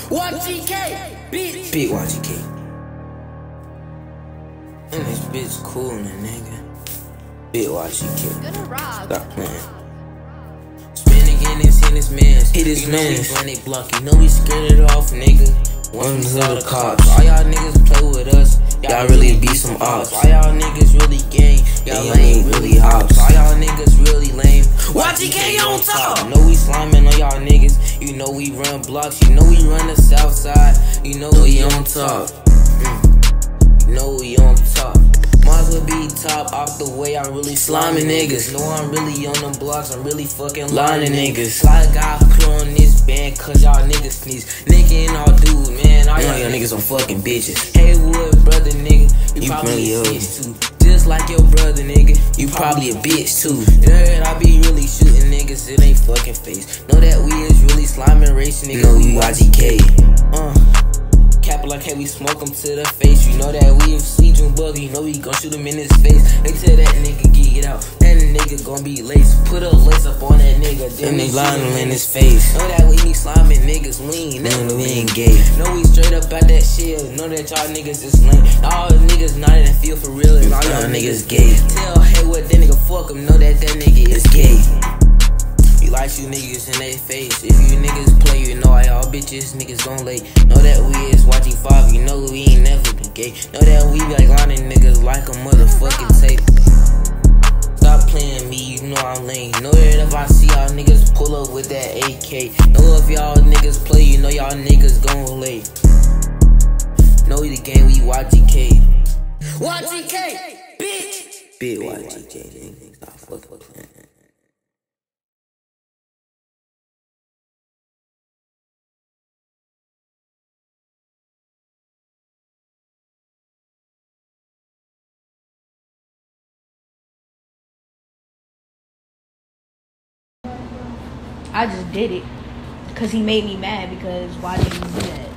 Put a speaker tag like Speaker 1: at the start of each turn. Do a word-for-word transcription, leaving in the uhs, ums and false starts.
Speaker 1: woxk, bitch. Big woxk. And this bitch coolin', nigga. Big woxk. Stop playing. Spin again and send this man. Hit his man. You know we run it block. You know we scared it off, nigga. One of the cops. All y'all niggas play with us. Y'all really be some ops. All y'all niggas really gang. Y'all ain't really hops. All y'all niggas really lame. woxk on top. You know we sliming on y'all niggas. You know we run blocks. You know we run the south side. You know we on top. Mm. You know we on top. Might as well be top off the way. I'm really sliming niggas. Know I'm really on them blocks. I'm really fucking lining niggas. Slide guy put on this band cause y'all niggas sneeze. Nigga and all dudes, man. All y'all niggas on fucking bitches. Haywood, brother, nigga. You, you probably a bitch too. Just like your brother, nigga. You probably a bitch too. Yeah, I be really shooting niggas. It ain't fucking face. Know that we is really sliming racing niggas. Know we woxk. Uh. Cap like hey, we smoke him to the face. You know that we if see June Bugger, you know we gon' shoot him in his face. They tell that nigga get out, that nigga gon' be lace. Put a lace up on that nigga, then they line him in his face. Know that we be sliming niggas, we ain't never we ain't gay. Know we straight up out that shit. Know that y'all niggas is lame. All the niggas not in the field for real, and all y'all niggas gay. Tell hey what that nigga fuck him, know that that nigga is gay. We like you niggas in their face. If you niggas play, you know y'all bitches niggas gon' lay. Know that we is watching five, you know we ain't never been gay. Know that we be like lining niggas like a motherfucking tape. Stop playing me, you know I'm lame. Know that if I see y'all niggas pull up with that A K. Know if y'all niggas play, you know y'all niggas gon' lay. Know the game, we woxk. woxk, bitch. Big woxk, nigga. Stop fucking playing.
Speaker 2: I just did it because he made me mad because why didn't you do that?